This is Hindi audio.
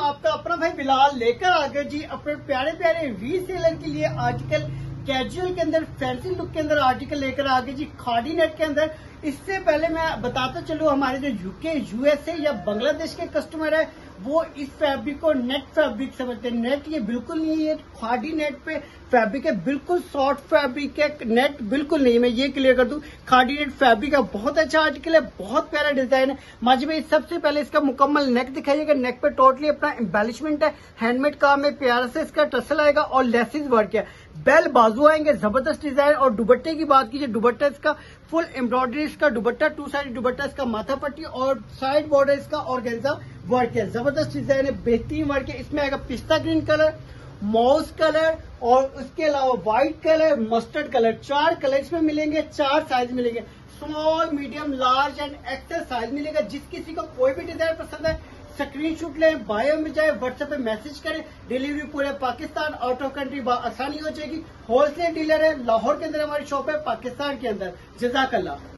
आपका अपना भाई बिलाल लेकर आ गया जी अपने प्यारे प्यारे रीसेलर के लिए आर्टिकल कैजुअल के अंदर फैंसी लुक के अंदर आर्टिकल लेकर आ गए जी खादी नेट के अंदर। इससे पहले मैं बताता चलूं हमारे जो यूके यूएसए या बांग्लादेश के कस्टमर है वो इस फैब्रिक को नेट फैब्रिक समझते हैं। नेट ये बिल्कुल नहीं है, खादी नेट पे फैब्रिक है, बिल्कुल सॉफ्ट फैब्रिक है, नेट बिल्कुल नहीं। मैं ये क्लियर कर दूं, खादी नेट फैब्रिक का बहुत अच्छा आर्टिकल है, बहुत प्यारा डिजाइन है। माजी भाई सबसे पहले इसका मुकम्मल नेक दिखाइएगा। नेक पे टोटली अपना एम्बेलिशमेंट है, हैंडमेड काम है, प्यारा से इसका टसल आएगा और लेसिस वर्क है, बेल बाजू आएंगे, जबरदस्त डिजाइन। और दुपट्टे की बात कीजिए, दुपट्टा इसका फुल एम्ब्रॉयडरी इसका दुपट्टा, 2 साइड दुपट्टा इसका, माथा पट्टी और साइड बॉर्डर इसका ऑर्गेन्जा वर्क है, जबरदस्त डिजाइन है, बेहतरीन वर्क है। इसमें आएगा पिस्ता ग्रीन कलर, माउस कलर और उसके अलावा white colour, mustard colour, 4 colour इसमें मिलेंगे, 4 साइज मिलेंगे, small, medium, large and XL size मिलेगा। जिस किसी को कोई भी डिजाइन पसंद है स्क्रीनशॉट लें, बायो में जाए, व्हाट्सएप पे मैसेज करें, डिलीवरी पूरे पाकिस्तान आउट ऑफ कंट्री आसानी हो जाएगी। होलसेल डीलर है, लाहौर के अंदर हमारी शॉप है, पाकिस्तान के अंदर। जज़ाकल्लाह।